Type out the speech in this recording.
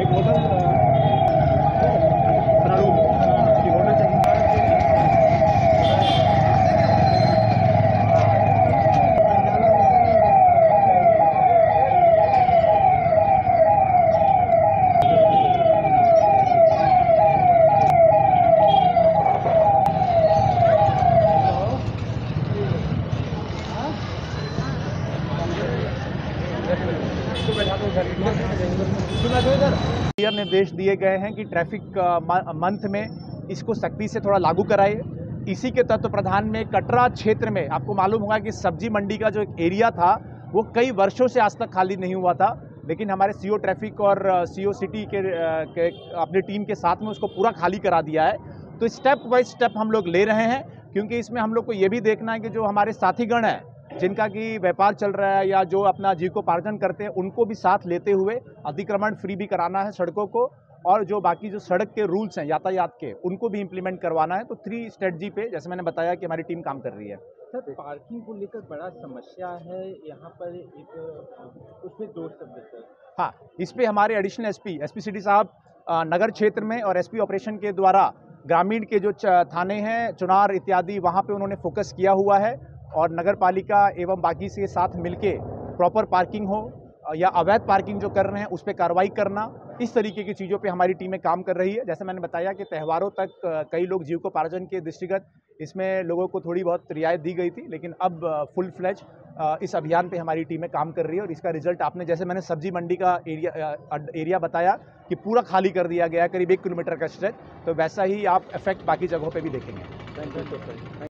निर्देश दिए गए हैं कि ट्रैफिक मंथ में इसको सख्ती से थोड़ा लागू कराइए। इसी के तत्व प्रधान में कटरा क्षेत्र में आपको मालूम होगा कि सब्जी मंडी का जो एक एरिया था वो कई वर्षों से आज तक खाली नहीं हुआ था, लेकिन हमारे सीओ ट्रैफिक और सीओ सिटी के अपनी टीम के साथ में उसको पूरा खाली करा दिया है। तो स्टेप बाय स्टेप हम लोग ले रहे हैं, क्योंकि इसमें हम लोग को ये भी देखना है कि जो हमारे साथीगण हैं जिनका कि व्यापार चल रहा है या जो अपना जीविकोपार्जन करते हैं उनको भी साथ लेते हुए अतिक्रमण फ्री भी कराना है सड़कों को, और जो बाकी जो सड़क के रूल्स हैं यातायात के उनको भी इम्प्लीमेंट करवाना है। तो 3 स्ट्रेटजी पे जैसे मैंने बताया कि हमारी टीम काम कर रही है। सर, पार्किंग को लेकर बड़ा समस्या है यहाँ पर, एक उसमें 2 शब्द सर। हाँ, इस पे हमारे एडिशनल एसपी सिटी साहब नगर क्षेत्र में और एसपी ऑपरेशन के द्वारा ग्रामीण के जो थाने हैं चुनार इत्यादि वहाँ पे उन्होंने फोकस किया हुआ है, और नगर पालिका एवं बाकी से साथ मिलके प्रॉपर पार्किंग हो या अवैध पार्किंग जो कर रहे हैं उस पर कार्रवाई करना, इस तरीके की चीज़ों पे हमारी टीमें काम कर रही है। जैसे मैंने बताया कि त्योहारों तक कई लोग जीविकोपार्जन के दृष्टिगत इसमें लोगों को थोड़ी बहुत रियायत दी गई थी, लेकिन अब फुल फ्लेज इस अभियान पे हमारी टीमें काम कर रही है। और इसका रिजल्ट आपने, जैसे मैंने सब्जी मंडी का एरिया बताया कि पूरा खाली कर दिया गया, करीब 1 किलोमीटर का स्ट्रेच, तो वैसा ही आप इफेक्ट बाकी जगहों पर भी देखेंगे। Thank you sir.